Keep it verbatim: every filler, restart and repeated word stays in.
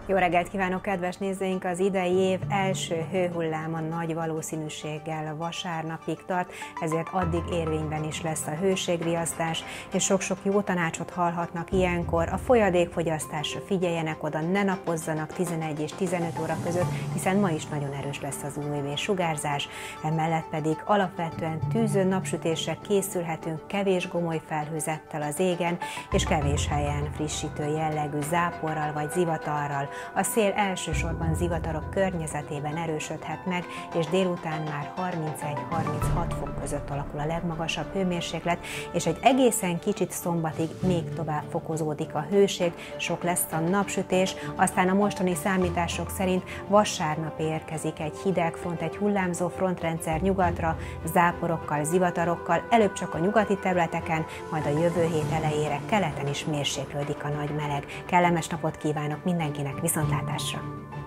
Jó reggelt kívánok, kedves nézőink! Az idei év első hőhulláma nagy valószínűséggel vasárnapig tart, ezért addig érvényben is lesz a hőségriasztás, és sok-sok jó tanácsot hallhatnak ilyenkor. A folyadékfogyasztásra figyeljenek oda, ne napozzanak tizenegy és tizenöt óra között, hiszen ma is nagyon erős lesz az u vé sugárzás. Emellett pedig alapvetően tűző napsütésre készülhetünk kevés gomoly felhőzettel az égen, és kevés helyen frissítő jellegű záporral vagy zivatarral. A szél elsősorban zivatarok környezetében erősödhet meg, és délután már harmincegy-harminchat fok között alakul a legmagasabb hőmérséklet, és egy egészen kicsit szombatig még tovább fokozódik a hőség, sok lesz a napsütés, aztán a mostani számítások szerint vasárnap érkezik egy hideg front, egy hullámzó frontrendszer nyugatra, záporokkal, zivatarokkal, előbb csak a nyugati területeken, majd a jövő hét elejére keleten is mérséklődik a nagy meleg. Kellemes napot kívánok mindenkinek, viszontlátásra!